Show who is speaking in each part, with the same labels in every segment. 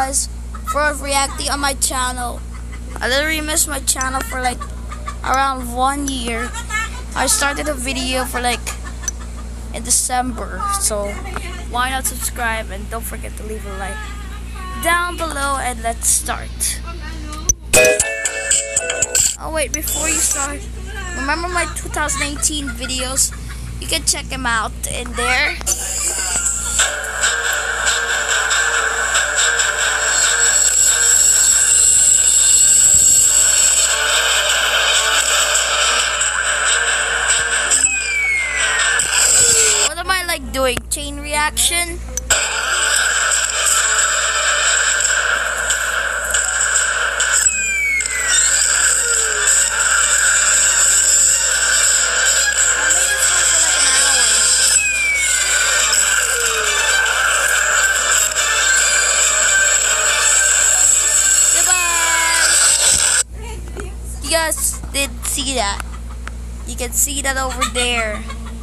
Speaker 1: guys for reacting on my channel. I literally missed my channel for like around 1 year. I started a video for like in December, so why not subscribe and don't forget to leave a like down below, and let's start. Oh wait, before you start, remember my 2018 videos? You can check them out in there. What am I like doing? Chain reaction? You guys did see that. You can see that over there.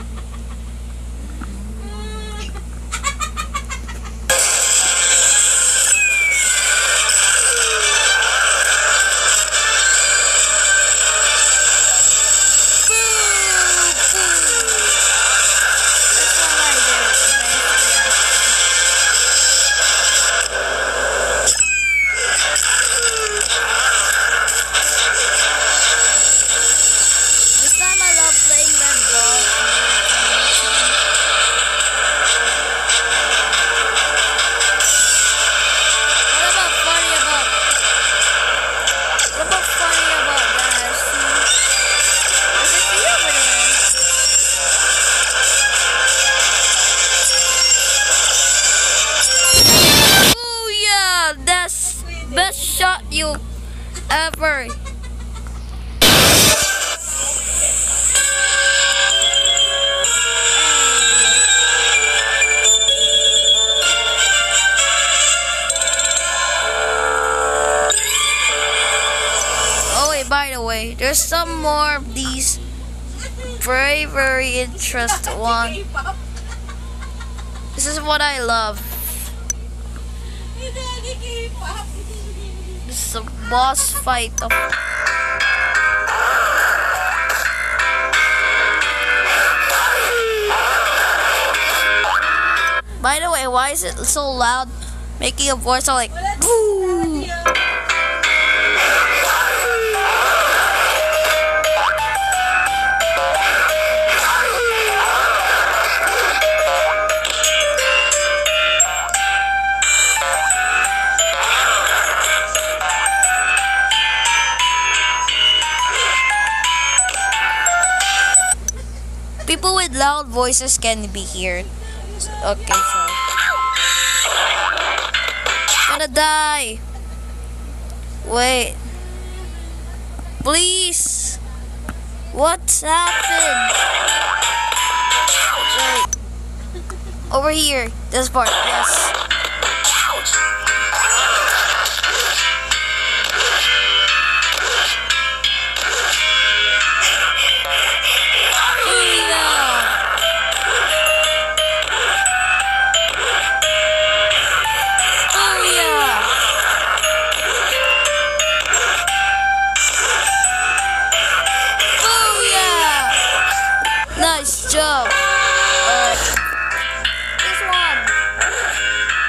Speaker 1: Best shot you ever. Oh wait, by the way, there's some more of these very interesting one. This is what I love. This is a boss fight of By the way, why is it so loud? Making a voice sound like boo. People with loud voices can be heard. Okay, so gonna die. Wait, please. What's happened? Wait, over here. This part. Yes. Nice job. This one.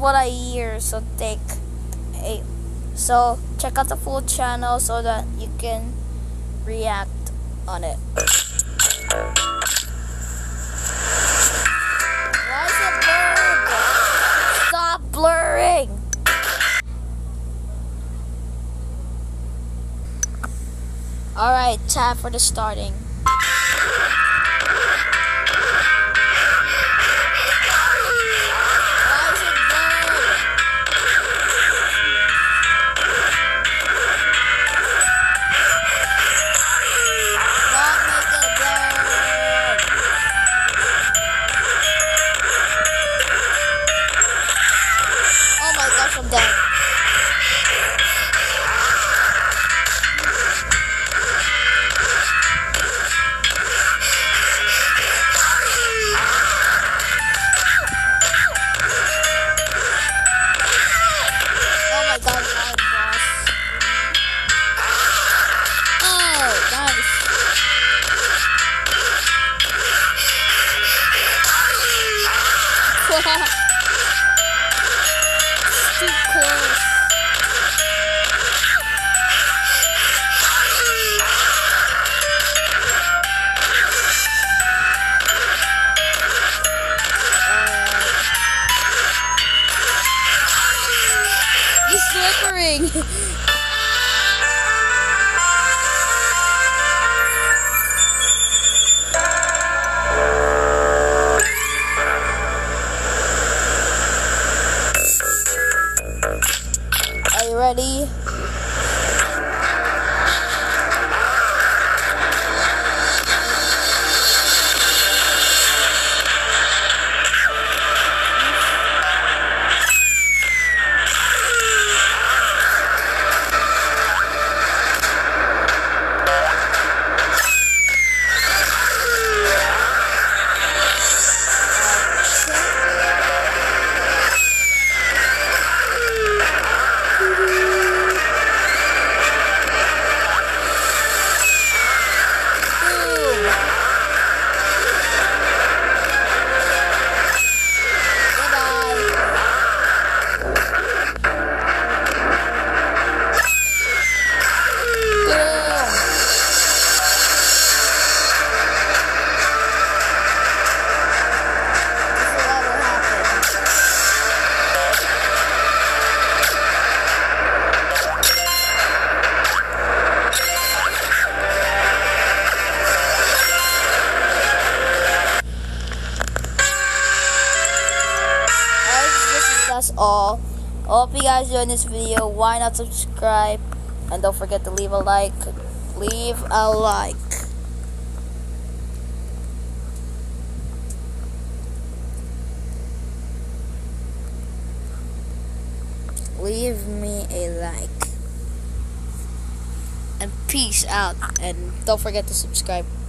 Speaker 1: what I hear. So so check out the full channel so that you can react on it. Why is it blurred? Stop blurring. Alright, time for the starting. I'm dead. Oh my god, hard boss. Oh, nice. Too close. He's flickering. Are you ready? That's all. I hope you guys enjoyed this video. Why not subscribe? And don't forget to leave a like. Leave a like. Leave me a like. And peace out. And don't forget to subscribe.